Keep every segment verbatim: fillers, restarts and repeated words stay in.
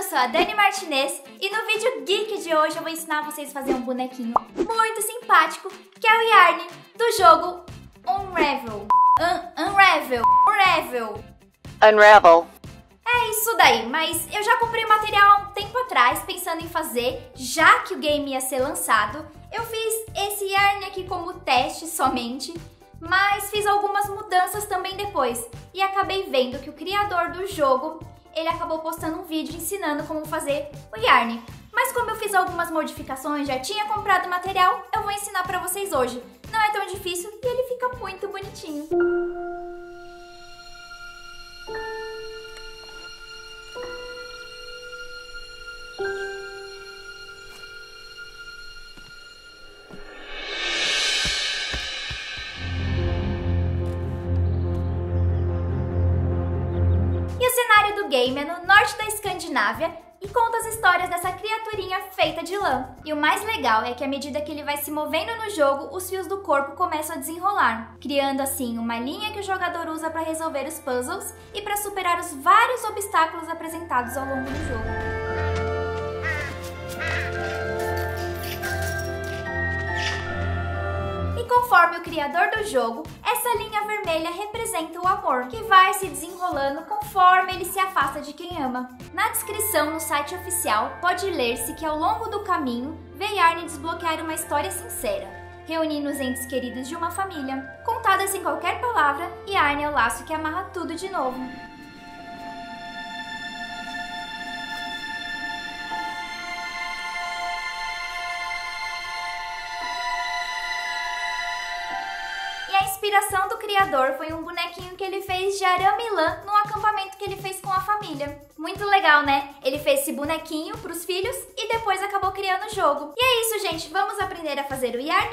sou a Dani Martinez e no vídeo geek de hoje eu vou ensinar vocês a fazer um bonequinho muito simpático, que é o Yarny, do jogo Unravel. Un Unravel. Unravel. Unravel. É isso daí, mas eu já comprei o material há um tempo atrás, pensando em fazer, já que o game ia ser lançado. Eu fiz esse Yarny aqui como teste somente, mas fiz algumas mudanças também depois. E acabei vendo que o criador do jogo, ele acabou postando um vídeo ensinando como fazer o Yarny. Mas como eu fiz algumas modificações, já tinha comprado o material, eu vou ensinar pra vocês hoje. Não é tão difícil e ele fica muito bonitinho. O cenário do game é no norte da Escandinávia e conta as histórias dessa criaturinha feita de lã. E o mais legal é que à medida que ele vai se movendo no jogo, os fios do corpo começam a desenrolar, criando assim uma linha que o jogador usa para resolver os puzzles e para superar os vários obstáculos apresentados ao longo do jogo. Conforme o criador do jogo, essa linha vermelha representa o amor, que vai se desenrolando conforme ele se afasta de quem ama. Na descrição no site oficial, pode ler-se que ao longo do caminho, vê Yarny desbloquear uma história sincera, reunindo os entes queridos de uma família. Contada sem qualquer palavra, Yarny é o laço que amarra tudo de novo. A inspiração do criador foi um bonequinho que ele fez de arame e lã num acampamento que ele fez com a família. Muito legal, né? Ele fez esse bonequinho pros filhos e depois acabou criando o jogo. E é isso, gente. Vamos aprender a fazer o Yarny?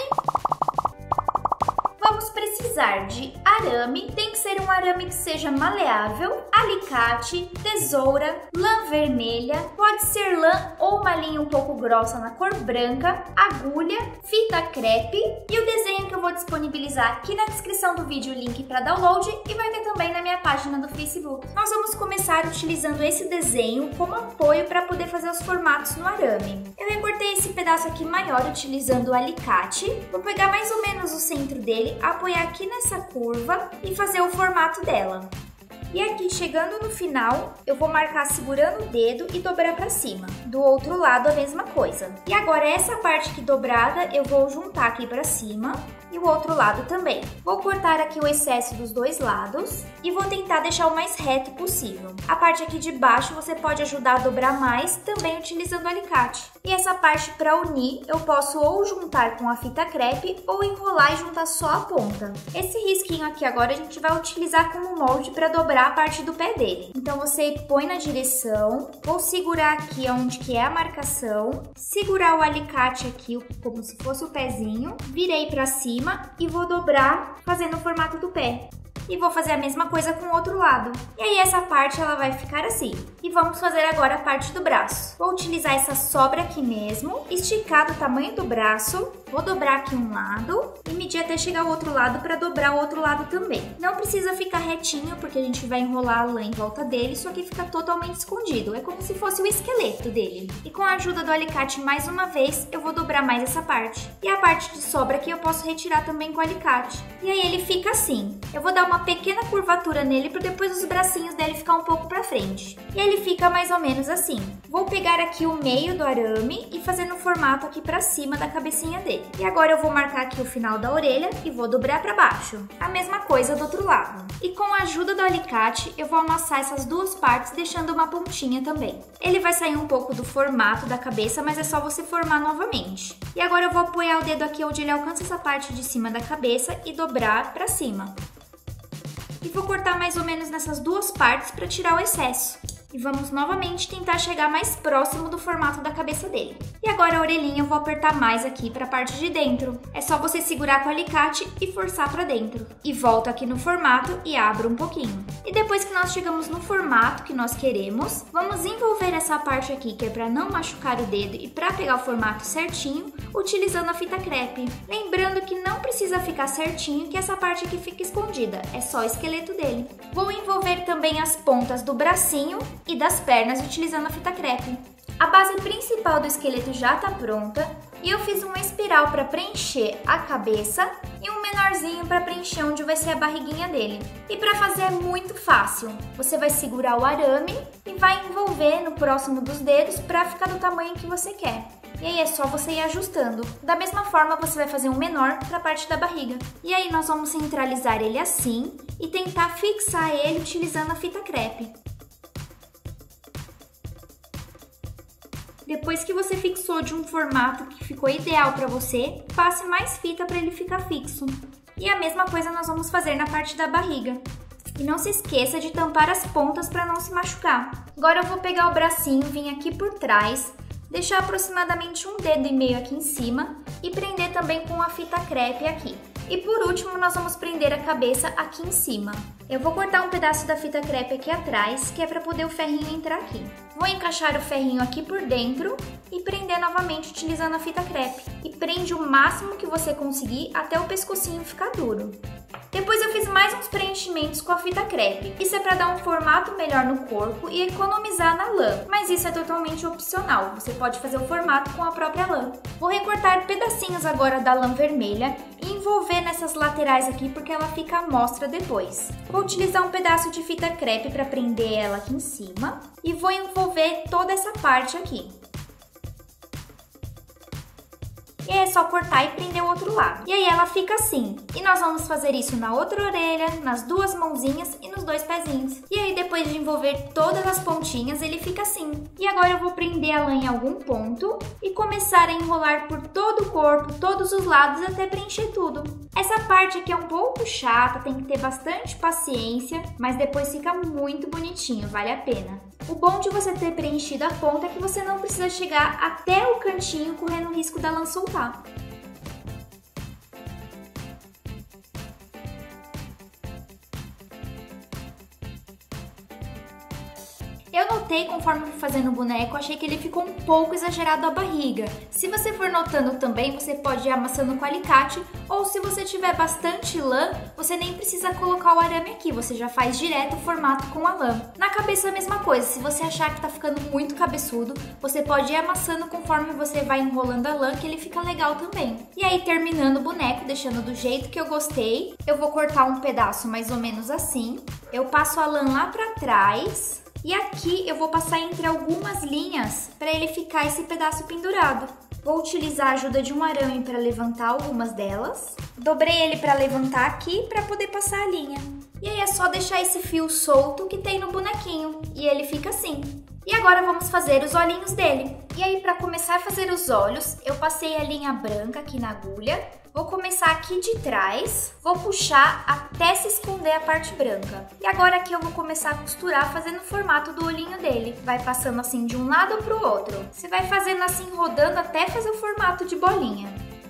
Vamos precisar de arame, tem que ser um arame que seja maleável, alicate, tesoura, lã vermelha, pode ser lã ou uma linha um pouco grossa na cor branca, agulha, fita crepe e o desenho que eu vou disponibilizar aqui na descrição do vídeo, o link para download, e vai ter também na minha página do Facebook. Nós vamos começar utilizando esse desenho como apoio para poder fazer os formatos no arame. Eu recortei esse pedaço aqui maior utilizando o alicate, vou pegar mais ou menos o centro dele, apoiar aqui nessa curva e fazer o formato dela. E aqui, chegando no final, eu vou marcar segurando o dedo e dobrar para cima. Do outro lado, a mesma coisa. E agora, essa parte aqui dobrada, eu vou juntar aqui para cima e o outro lado também. Vou cortar aqui o excesso dos dois lados e vou tentar deixar o mais reto possível. A parte aqui de baixo, você pode ajudar a dobrar mais, também utilizando o alicate. E essa parte, para unir, eu posso ou juntar com a fita crepe ou enrolar e juntar só a ponta. Esse risquinho aqui agora, a gente vai utilizar como molde para dobrar a parte do pé dele. Então você põe na direção, vou segurar aqui onde que é a marcação, segurar o alicate aqui como se fosse o pezinho, virei para cima e vou dobrar fazendo o formato do pé. E vou fazer a mesma coisa com o outro lado. E aí essa parte ela vai ficar assim. E vamos fazer agora a parte do braço. Vou utilizar essa sobra aqui mesmo, esticar do tamanho do braço, vou dobrar aqui um lado e medir até chegar ao outro lado para dobrar o outro lado também. Não precisa ficar retinho, porque a gente vai enrolar a lã em volta dele, isso aqui fica totalmente escondido. É como se fosse o esqueleto dele. E com a ajuda do alicate mais uma vez, eu vou dobrar mais essa parte. E a parte de sobra aqui eu posso retirar também com o alicate. E aí ele fica assim. Eu vou dar uma pequena curvatura nele para depois os bracinhos dele ficar um pouco para frente. E ele fica mais ou menos assim. Vou pegar aqui o meio do arame e fazer no formato aqui para cima da cabecinha dele. E agora eu vou marcar aqui o final da orelha e vou dobrar para baixo. A mesma coisa do outro lado. E com a ajuda do alicate, eu vou amassar essas duas partes, deixando uma pontinha também. Ele vai sair um pouco do formato da cabeça, mas é só você formar novamente. E agora eu vou apoiar o dedo aqui onde ele alcança essa parte de cima da cabeça e dobrar para cima. E vou cortar mais ou menos nessas duas partes para tirar o excesso. E vamos novamente tentar chegar mais próximo do formato da cabeça dele. E agora a orelhinha eu vou apertar mais aqui para a parte de dentro. É só você segurar com o alicate e forçar para dentro. E volto aqui no formato e abro um pouquinho. E depois que nós chegamos no formato que nós queremos, vamos envolver essa parte aqui, que é para não machucar o dedo e para pegar o formato certinho, utilizando a fita crepe. Lembrando que não precisa ficar certinho, que essa parte aqui fica escondida, é só o esqueleto dele. Vou envolver também as pontas do bracinho e das pernas utilizando a fita crepe. A base principal do esqueleto já está pronta e eu fiz uma espiral para preencher a cabeça e um menorzinho para preencher onde vai ser a barriguinha dele. E para fazer é muito fácil. Você vai segurar o arame e vai envolver no próximo dos dedos para ficar do tamanho que você quer. E aí é só você ir ajustando. Da mesma forma, você vai fazer um menor para a parte da barriga. E aí nós vamos centralizar ele assim e tentar fixar ele utilizando a fita crepe. Depois que você fixou de um formato que ficou ideal para você, passe mais fita para ele ficar fixo. E a mesma coisa nós vamos fazer na parte da barriga. E não se esqueça de tampar as pontas para não se machucar. Agora eu vou pegar o bracinho, vir aqui por trás, deixar aproximadamente um dedo e meio aqui em cima e prender também com a fita crepe aqui. E por último, nós vamos prender a cabeça aqui em cima. Eu vou cortar um pedaço da fita crepe aqui atrás, que é para poder o ferrinho entrar aqui. Vou encaixar o ferrinho aqui por dentro e prender novamente utilizando a fita crepe. E prende o máximo que você conseguir até o pescocinho ficar duro. Depois eu fiz mais uns preenchimentos com a fita crepe. Isso é para dar um formato melhor no corpo e economizar na lã. Mas isso é totalmente opcional, você pode fazer o formato com a própria lã. Vou recortar pedacinhos agora da lã vermelha e envolver nessas laterais aqui porque ela fica à mostra depois. Vou utilizar um pedaço de fita crepe para prender ela aqui em cima e vou envolver toda essa parte aqui. E aí é só cortar e prender o outro lado. E aí ela fica assim. E nós vamos fazer isso na outra orelha, nas duas mãozinhas e nos dois pezinhos. E aí depois de envolver todas as pontinhas, ele fica assim. E agora eu vou prender a lã em algum ponto e começar a enrolar por todo o corpo, todos os lados, até preencher tudo. Essa parte aqui é um pouco chata, tem que ter bastante paciência, mas depois fica muito bonitinho, vale a pena. O bom de você ter preenchido a ponta é que você não precisa chegar até o cantinho correndo o risco da lã soltar. Eu notei, conforme eu fui fazendo o boneco, achei que ele ficou um pouco exagerado a barriga. Se você for notando também, você pode ir amassando com alicate, ou se você tiver bastante lã, você nem precisa colocar o arame aqui, você já faz direto o formato com a lã. Na cabeça a mesma coisa, se você achar que tá ficando muito cabeçudo, você pode ir amassando conforme você vai enrolando a lã, que ele fica legal também. E aí, terminando o boneco, deixando do jeito que eu gostei, eu vou cortar um pedaço mais ou menos assim. Eu passo a lã lá pra trás. E aqui eu vou passar entre algumas linhas para ele ficar esse pedaço pendurado. Vou utilizar a ajuda de um arame para levantar algumas delas. Dobrei ele para levantar aqui para poder passar a linha. E aí é só deixar esse fio solto que tem no bonequinho e ele fica assim. E agora vamos fazer os olhinhos dele. E aí, para começar a fazer os olhos, eu passei a linha branca aqui na agulha. Vou começar aqui de trás, vou puxar até se esconder a parte branca. E agora aqui eu vou começar a costurar fazendo o formato do olhinho dele. Vai passando assim de um lado para o outro. Você vai fazendo assim, rodando até fazer o formato de bolinha.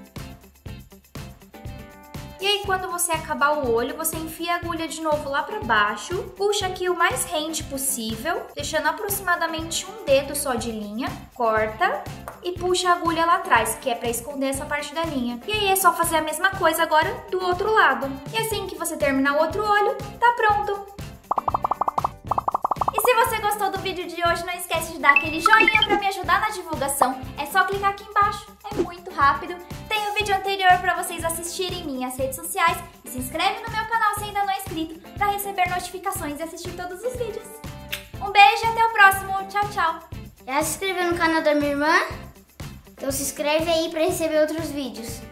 E aí, quando você acabar o olho, você enfia a agulha de novo lá pra baixo, puxa aqui o mais rente possível, deixando aproximadamente um dedo só de linha, corta e puxa a agulha lá atrás, que é pra esconder essa parte da linha. E aí é só fazer a mesma coisa agora do outro lado. E assim que você terminar o outro olho, tá pronto! E se você gostou do vídeo de hoje, não esquece de dar aquele joinha pra me ajudar na divulgação. É só clicar aqui embaixo, é muito rápido. Tem o vídeo anterior pra vocês assistirem em minhas redes sociais. E se inscreve no meu canal se ainda não é inscrito, pra receber notificações e assistir todos os vídeos. Um beijo e até o próximo. Tchau, tchau. Já se inscreveu no canal da minha irmã? Então se inscreve aí pra receber outros vídeos.